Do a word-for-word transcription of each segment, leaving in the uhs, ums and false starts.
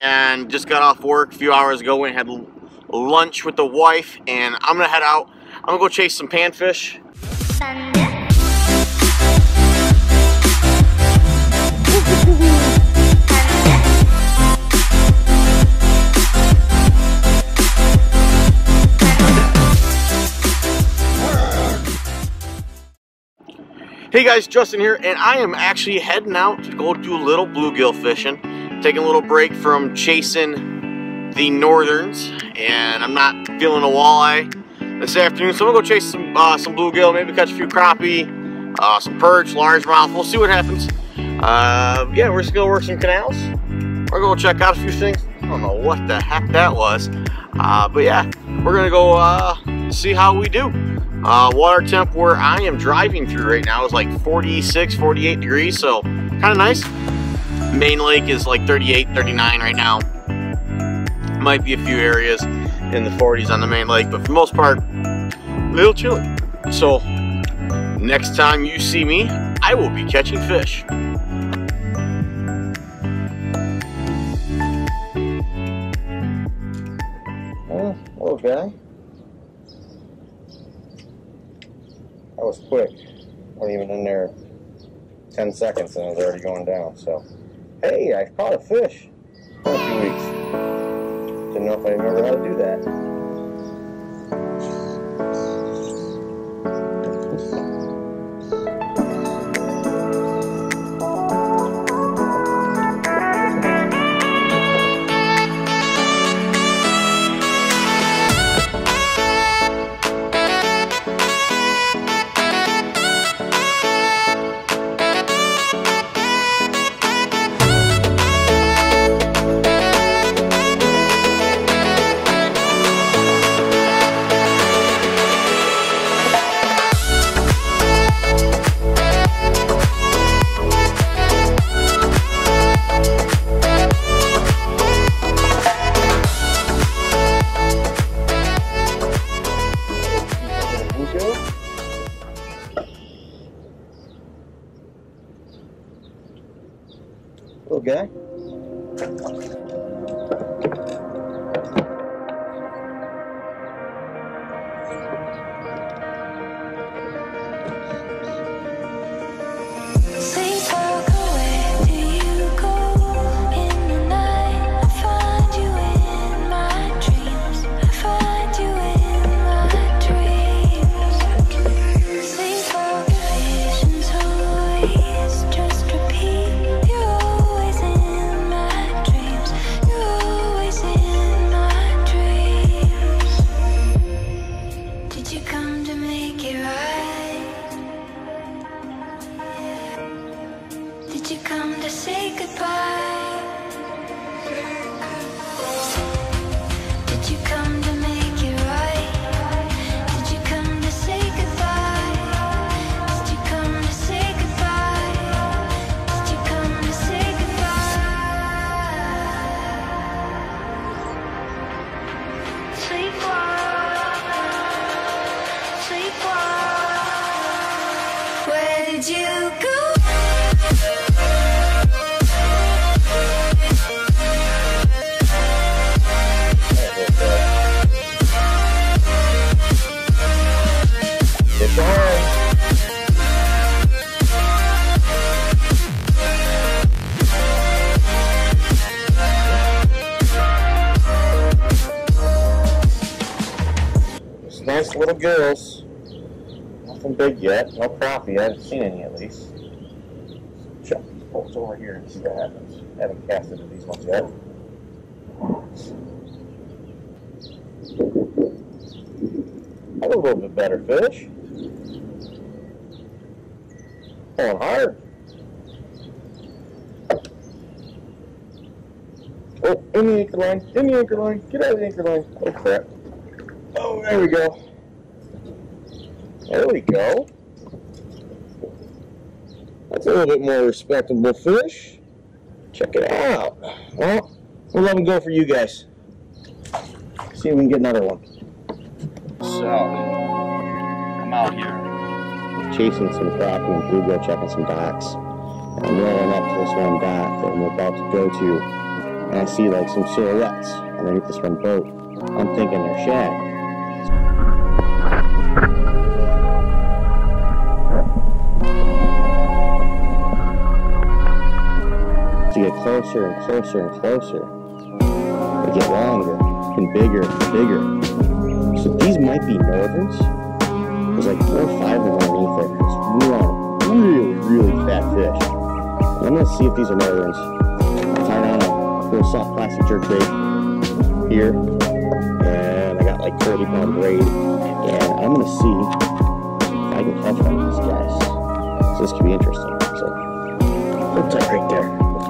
And just got off work a few hours ago. Went and had lunch with the wife, and I'm gonna head out. I'm gonna go chase some panfish. Hey guys, Justin here, and I am actually heading out to go do a little bluegill fishing. Taking a little break from chasing the northerns, and I'm not feeling a walleye this afternoon, so I'm gonna go chase some uh, some bluegill, maybe catch a few crappie, uh, some perch, largemouth. We'll see what happens. Uh, yeah, we're just gonna work some canals. We're gonna check out a few things. I don't know what the heck that was, uh, but yeah, we're gonna go uh, see how we do. Uh, water temp where I am driving through right now is like forty-six, forty-eight degrees, so kind of nice. Main lake is like thirty-eight, thirty-nine right now. Might be a few areas in the forties on the main lake, but for the most part, a little chilly. So next time you see me, I will be catching fish. Oh, hello guy. That was quick. Wasn't even in there ten seconds and it was already going down. So, hey, I caught a fish in a few weeks. Didn't know if I remember how to do that. Little guy. Nice little girls. Nothing big yet. No crappie. I haven't seen any at least. Check these bolts over here and see what happens. I haven't casted to these ones yet. A little bit better fish. Pulling hard. Oh, in the anchor line. In the anchor line. Get out of the anchor line. Oh crap. Oh, there we go. There we go. That's a little bit more respectable fish. Check it out. Well, we'll let him go for you guys. See if we can get another one. So, I'm out here chasing some crappie and bluegill, checking some docks. I'm rolling up to this one dock that I'm about to go to. and I see like some silhouettes underneath this one boat. I'm thinking they're shad. To get closer and closer and closer, they get longer and bigger and bigger. So these might be northerns. There's like four or five of them underneath there. There's one really, really fat fish. And I'm gonna see if these are northerns. I tied on a little soft plastic jerk bait here, and I got like thirty pound braid, and I'm gonna see if I can catch one of these guys. So this could be interesting. So hold tight right there.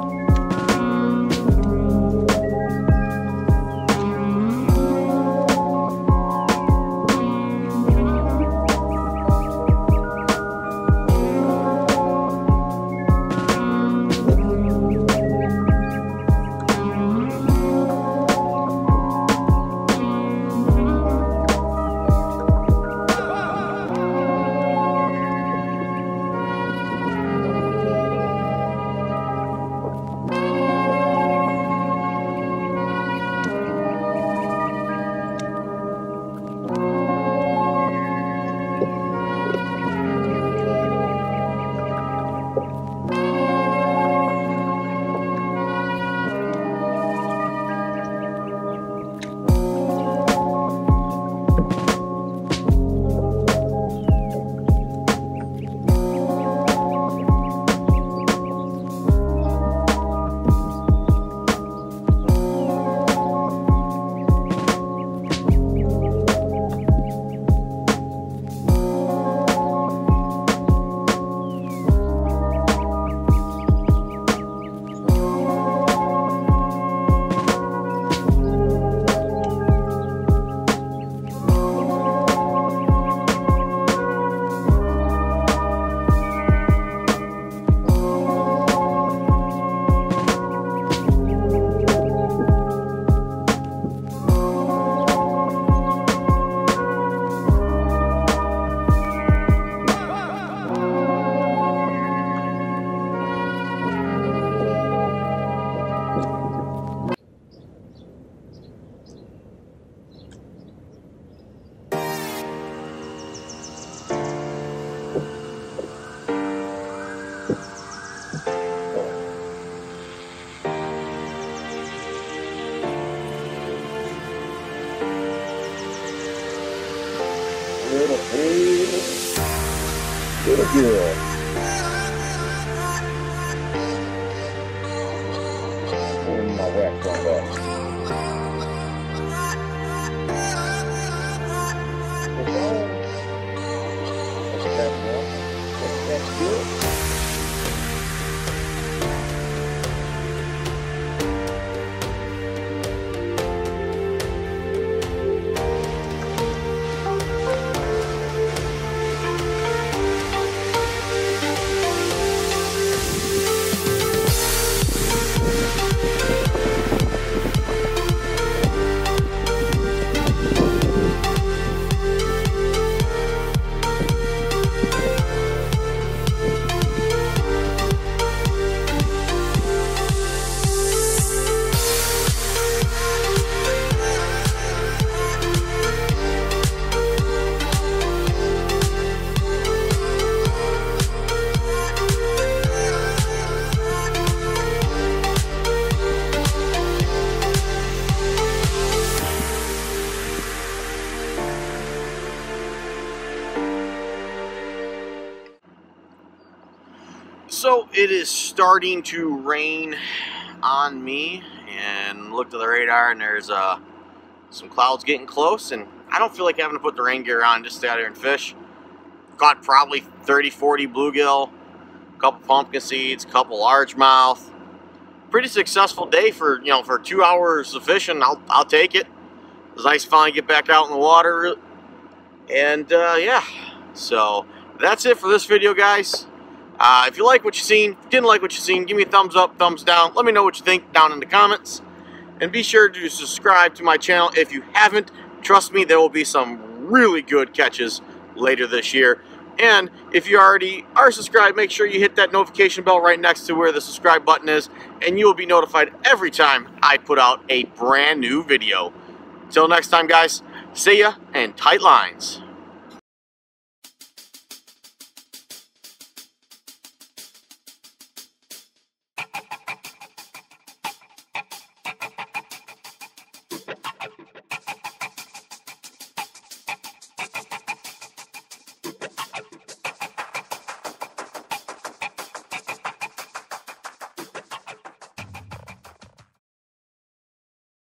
Little girl. And my wax on that. That's good. So it is starting to rain on me, and looked at the radar and there's uh, some clouds getting close, and I don't feel like having to put the rain gear on just to stay out here and fish. Caught probably thirty, forty bluegill, a couple pumpkin seeds, a couple largemouth. Pretty successful day for, you know, for two hours of fishing. I'll, I'll take it. It was nice to finally get back out in the water. And uh, yeah, so that's it for this video, guys. Uh, if you like what you've seen, if you didn't like what you've seen, give me a thumbs up, thumbs down. Let me know what you think down in the comments. And be sure to subscribe to my channel if you haven't. Trust me, there will be some really good catches later this year. And if you already are subscribed, make sure you hit that notification bell right next to where the subscribe button is, and you will be notified every time I put out a brand new video. Till next time, guys, see ya and tight lines.